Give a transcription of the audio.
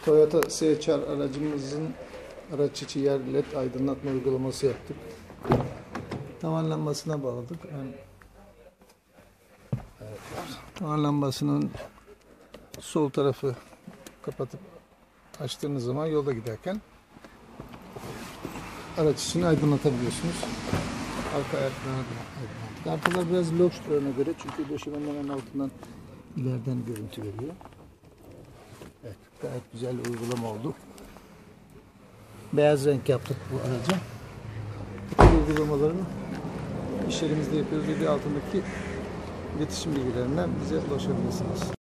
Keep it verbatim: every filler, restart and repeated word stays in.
Toyota C H R aracımızın araç içi yer led aydınlatma uygulaması yaptık. Tavan lambasına bağladık. Ön evet. Tavan lambasının sol tarafı kapatıp açtığınız zaman yolda giderken araç içini aydınlatabiliyorsunuz. Arka ayaklarına da aydınlattık. Arkalar biraz loş durana göre, çünkü döşemenin hemen altından ileriden görüntü veriyor. Evet, gayet güzel bir uygulama oldu. Beyaz renk yaptık bu araca. Bu tür uygulamaların iş yerimizde yapıyoruz. Bir altındaki iletişim bilgilerinden bize ulaşabilirsiniz.